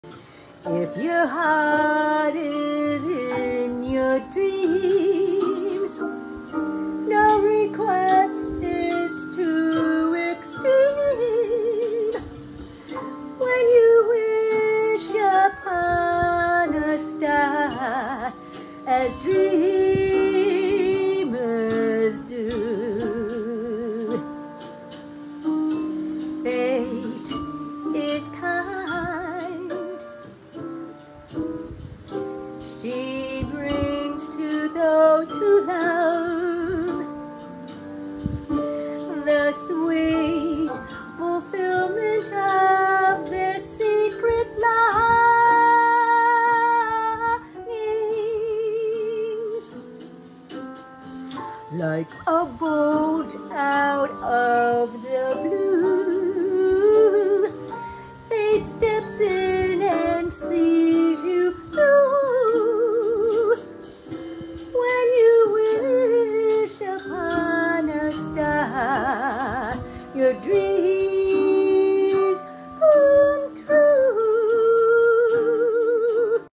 If your heart is in your dreams, no request is too extreme. When you wish upon a star, as dreamers do, fate is kind. She brings to those who love the sweet fulfillment of their secret longings. Like a bolt out of the blue, fate steps in and sees you through. When you wish upon a star, your dream